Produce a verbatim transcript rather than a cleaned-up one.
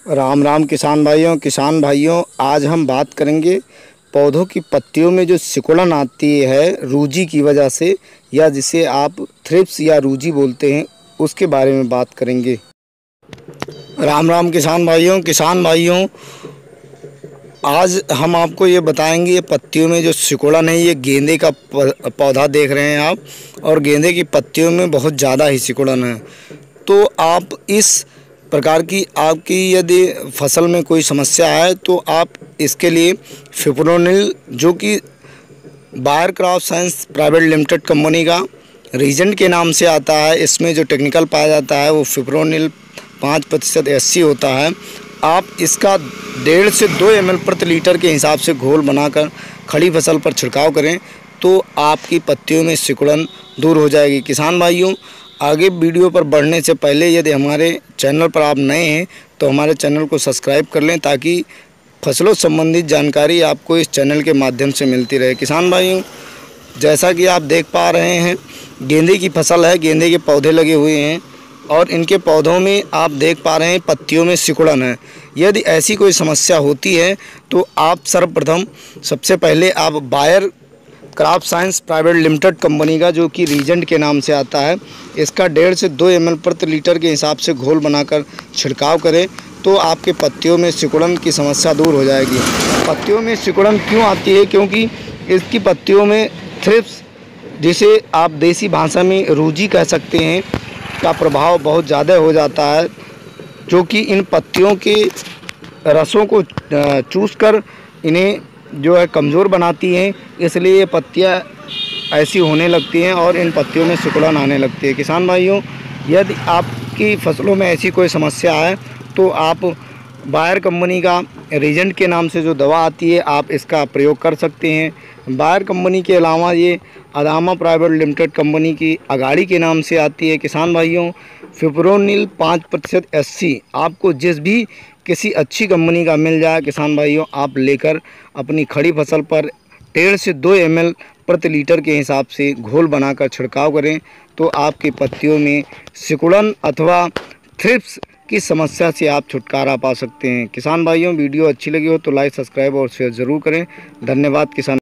राम राम किसान भाइयों किसान भाइयों आज हम बात करेंगे पौधों की पत्तियों में जो सिकुड़न आती है रूजी की वजह से, या जिसे आप थ्रिप्स या रूजी बोलते हैं, उसके बारे में बात करेंगे। राम राम किसान भाइयों किसान भाइयों आज हम आपको ये बताएंगे ये पत्तियों में जो सिकुड़न है, ये गेंदे का पौधा देख रहे हैं आप, और गेंदे की पत्तियों में बहुत ज़्यादा ही सिकुड़न है। तो आप इस प्रकार की आपकी यदि फसल में कोई समस्या है तो आप इसके लिए फिप्रोनिल, जो कि Bayer crop science private limited company का रीजेंट के नाम से आता है, इसमें जो टेक्निकल पाया जाता है वो फिप्रोनिल पाँच प्रतिशत एस सी होता है। आप इसका डेढ़ से दो एम एल प्रति लीटर के हिसाब से घोल बनाकर खड़ी फसल पर छिड़काव करें तो आपकी पत्तियों में सिकुड़न दूर हो जाएगी। किसान भाइयों, आगे वीडियो पर बढ़ने से पहले यदि हमारे चैनल पर आप नए हैं तो हमारे चैनल को सब्सक्राइब कर लें, ताकि फसलों संबंधित जानकारी आपको इस चैनल के माध्यम से मिलती रहे। किसान भाइयों, जैसा कि आप देख पा रहे हैं, गेंदे की फसल है, गेंदे के पौधे लगे हुए हैं और इनके पौधों में आप देख पा रहे हैं पत्तियों में सिकुड़न है। यदि ऐसी कोई समस्या होती है तो आप सर्वप्रथम सबसे पहले आप Bayer crop science private limited company का, जो कि रीजेंट के नाम से आता है, इसका डेढ़ से दो एम एल प्रति लीटर के हिसाब से घोल बनाकर छिड़काव करें तो आपके पत्तियों में सिकुड़न की समस्या दूर हो जाएगी। पत्तियों में सिकुड़न क्यों आती है? क्योंकि इसकी पत्तियों में थ्रिप्स, जिसे आप देसी भाषा में रूजी कह सकते हैं, का प्रभाव बहुत ज़्यादा हो जाता है, जो कि इन पत्तियों के रसों को चूसकर इन्हें जो है कमज़ोर बनाती हैं। इसलिए ये पत्तियाँ ऐसी होने लगती हैं और इन पत्तियों में सिकुड़न आने लगती है। किसान भाइयों, यदि आपकी फसलों में ऐसी कोई समस्या है तो आप बायर कंपनी का रीजेंट के नाम से जो दवा आती है, आप इसका प्रयोग कर सकते हैं। बायर कंपनी के अलावा ये अदामा प्राइवेट लिमिटेड कंपनी की अगाड़ी के नाम से आती है। किसान भाइयों, फिप्रोनिल पाँच प्रतिशत एस सी आपको जिस भी किसी अच्छी कंपनी का मिल जाए, किसान भाइयों, आप लेकर अपनी खड़ी फसल पर डेढ़ से दो एम एल प्रति लीटर के हिसाब से घोल बनाकर छिड़काव करें तो आपकी पत्तियों में सिकुड़न अथवा थ्रिप्स की समस्या से आप छुटकारा पा सकते हैं। किसान भाइयों, वीडियो अच्छी लगी हो तो लाइक, सब्सक्राइब और शेयर ज़रूर करें। धन्यवाद किसान।